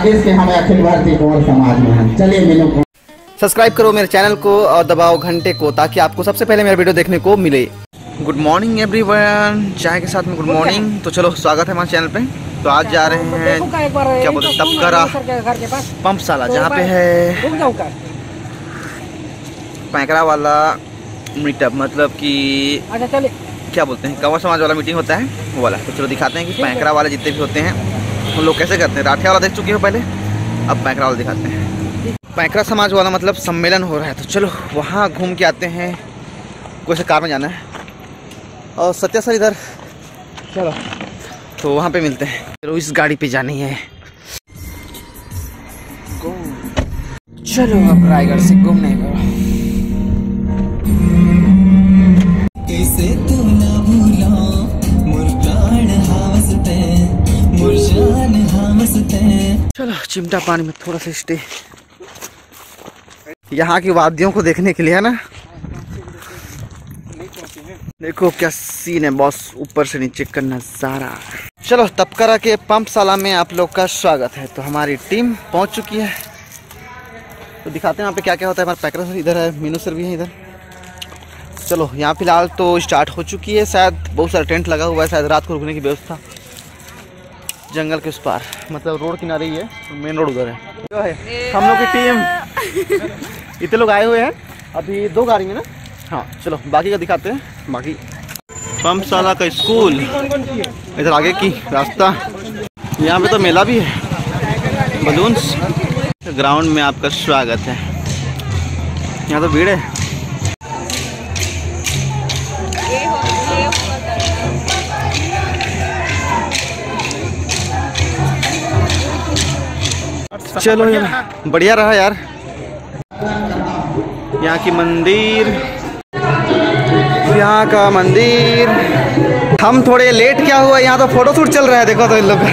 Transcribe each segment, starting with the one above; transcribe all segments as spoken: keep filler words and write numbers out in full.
लागे के हम अखिल भारतीय कुंवर समाज में हैं। चलिए मेनू सब्सक्राइब करो मेरे चैनल को और दबाओ घंटे को ताकि आपको सबसे पहले मेरा वीडियो देखने को मिले। गुड मॉर्निंग एवरीवन, चाय के साथ में गुड मॉर्निंग। तो चलो स्वागत है हमारे चैनल पे। तो आज जा रहे हैं क्या बोलते हैं तपकरा पंपशाला, जहाँ पे है पैंकरा वाला मीटअप, मतलब कि क्या बोलते हैं कंवर समाज वाला मीटिंग होता है वो वाला। तो चलो दिखाते हैं कि पैंकरा वाले जितने भी होते हैं उन लोग कैसे करते हैं। राठिया वाला देख चुके हो पहले, अब पैंकरा वाला दिखाते हैं। पैंकरा समाज वाला मतलब सम्मेलन हो रहा है, तो चलो वहाँ घूम के आते हैं। कोई से कार में जाना है और सत्या सर इधर, चलो तो वहाँ पे मिलते हैं। चलो इस गाड़ी पे जानी है, चलो अब रायगढ़ से घूमने का। चलो चिमटा पानी में थोड़ा सा स्टे, यहाँ की वादियों को देखने के लिए है ना। देखो क्या सीन है बॉस, ऊपर से नीचे का नजारा। चलो तपकरा के पंपशाला में आप लोग का स्वागत है। तो हमारी टीम पहुंच चुकी है, तो दिखाते हैं यहाँ पे क्या क्या होता है। हमारा पैकरा सर इधर है, मीनू सर भी है इधर। चलो यहाँ फिलहाल तो स्टार्ट हो चुकी है, शायद बहुत सारा टेंट लगा हुआ है, शायद रात को रुकने की व्यवस्था। जंगल के उस पार, मतलब रोड किनारे ही है, मेन रोड उधर है। जो है हम लोग की टीम इतने लोग आए हुए हैं, अभी दो गाड़ी में ना। हाँ चलो बाकी का दिखाते हैं। बाकी पंपशाला का स्कूल इधर आगे की रास्ता, यहाँ पे तो मेला भी है, बलून्स। ग्राउंड में आपका स्वागत है। यहाँ तो भीड़ है। चलो यार बढ़िया रहा यार। यहाँ की मंदिर, यहाँ का मंदिर। हम थोड़े लेट क्या हुआ, यहाँ तो फोटो शूट चल रहा है, देखो तो इन लोग।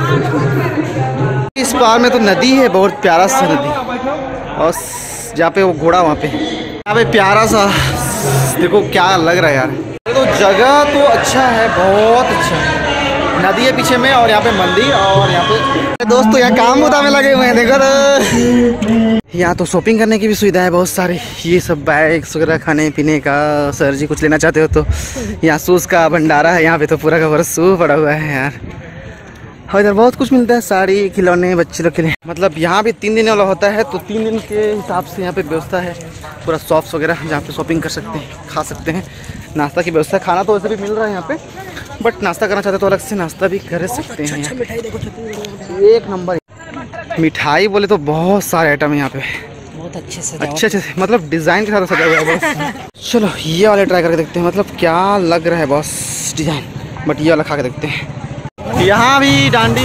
इस पार में तो नदी है, बहुत प्यारा सा नदी, और जहाँ पे वो घोड़ा वहाँ पे, यहाँ पे प्यारा सा देखो क्या लग रहा है यार। तो जगह तो अच्छा है, बहुत अच्छा है। नदी है पीछे में और यहाँ पे मंदिर, और यहाँ पे दोस्तों यहाँ काम होता में लगे हुए हैं, देखो तो। यहाँ तो शॉपिंग करने की भी सुविधा है बहुत सारी, ये सब बैग्स वगैरह, खाने पीने का। सर जी कुछ लेना चाहते हो तो यहाँ शूज़ का भंडारा है, यहाँ पे तो पूरा का पूरा शू पड़ा हुआ है यार। और इधर बहुत कुछ मिलता है, साड़ी, खिलौने बच्चे लोग के लिए। मतलब यहाँ भी तीन दिन वाला होता है, तो तीन दिन के हिसाब से यहाँ पे व्यवस्था है, पूरा शॉप्स वगैरह जहाँ पे शॉपिंग कर सकते हैं, खा सकते हैं। नाश्ता की व्यवस्था, खाना तो वैसे भी मिल रहा है यहाँ पे, बट नाश्ता करना चाहते तो अलग से नाश्ता भी कर सकते हैं। एक नंबर मिठाई बोले तो बहुत सारे आइटम है यहाँ पे, बहुत अच्छे से अच्छे अच्छे से, मतलब डिज़ाइन के साथ सजा हुआ है बस। चलो ये वाले ट्राई करके देखते हैं, मतलब क्या लग रहा है बॉस डिज़ाइन। बट ये वाला खा के देखते हैं। यहाँ भी डांडी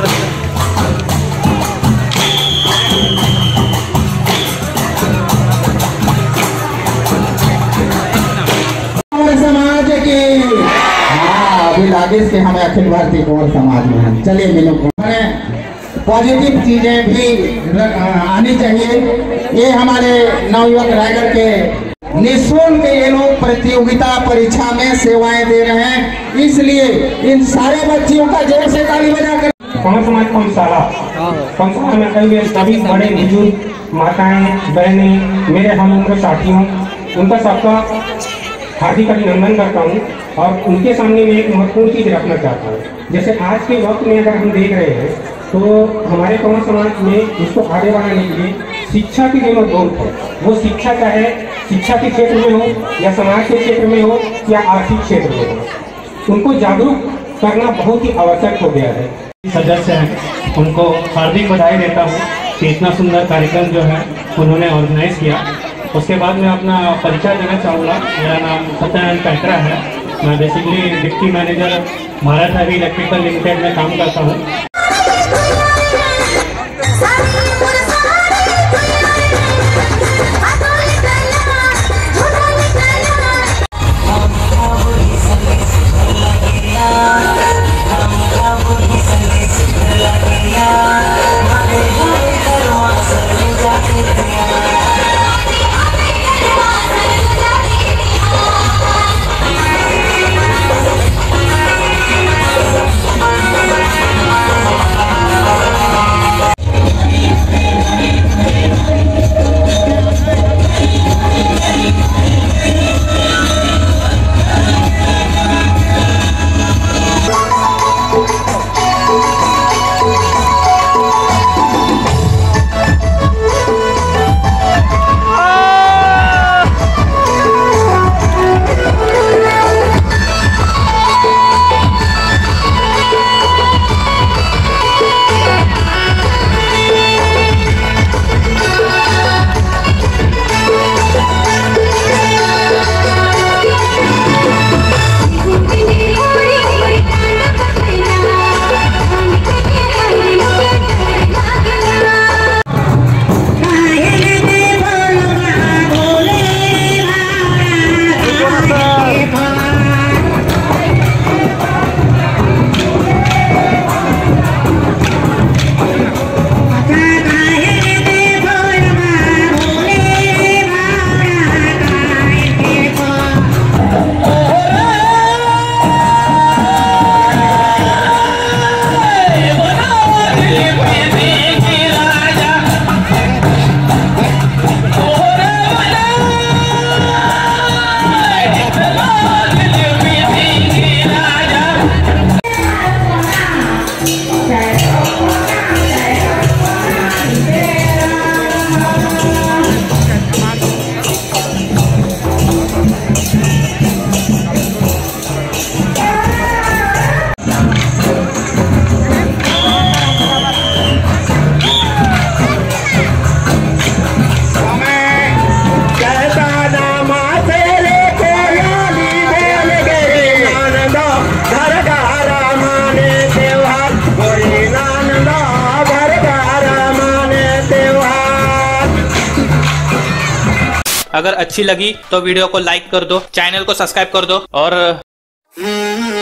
समाज के, हाँ अभी लागे के हम अखिल भारतीय कुंवर समाज में हैं। चलिए मेनू पॉजिटिव चीजें भी आनी चाहिए। ये हमारे नवयुवक रायगढ़ के निःशुल्क ये लोग प्रतियोगिता परीक्षा में सेवाएं दे रहे हैं, इसलिए इन सारे बच्चियों का जोर से ताली बजाकर कुंवर समाज पंपशाला पंपशाला में कई सभी बड़े बुजुर्ग माताएं बहनें, मेरे हम उम्र साथियों, उनका सबका हार्दिक अभिनंदन करता हूँ। और उनके सामने मैं एक महत्वपूर्ण चीज रखना चाहता हूँ। जैसे आज के वक्त में अगर हम देख रहे हैं तो हमारे कुंवर समाज में इसको आगे बढ़ाने के लिए शिक्षा की जरूरत बहुत है। वो शिक्षा चाहे शिक्षा के क्षेत्र में हो या समाज के क्षेत्र में हो या आर्थिक क्षेत्र में हो, उनको जागरूक करना बहुत ही आवश्यक हो गया है। सदस्य हैं उनको हार्दिक बधाई देता हूँ कि इतना सुंदर कार्यक्रम जो है उन्होंने ऑर्गेनाइज किया। उसके बाद मैं अपना परिचय देना चाहूँगा। मेरा नाम सत्यानंद पैंकरा है। मैं basically deputy manager Bharat heavy electrical limited में काम करता हूँ। अगर अच्छी लगी तो वीडियो को लाइक कर दो, चैनल को सब्सक्राइब कर दो और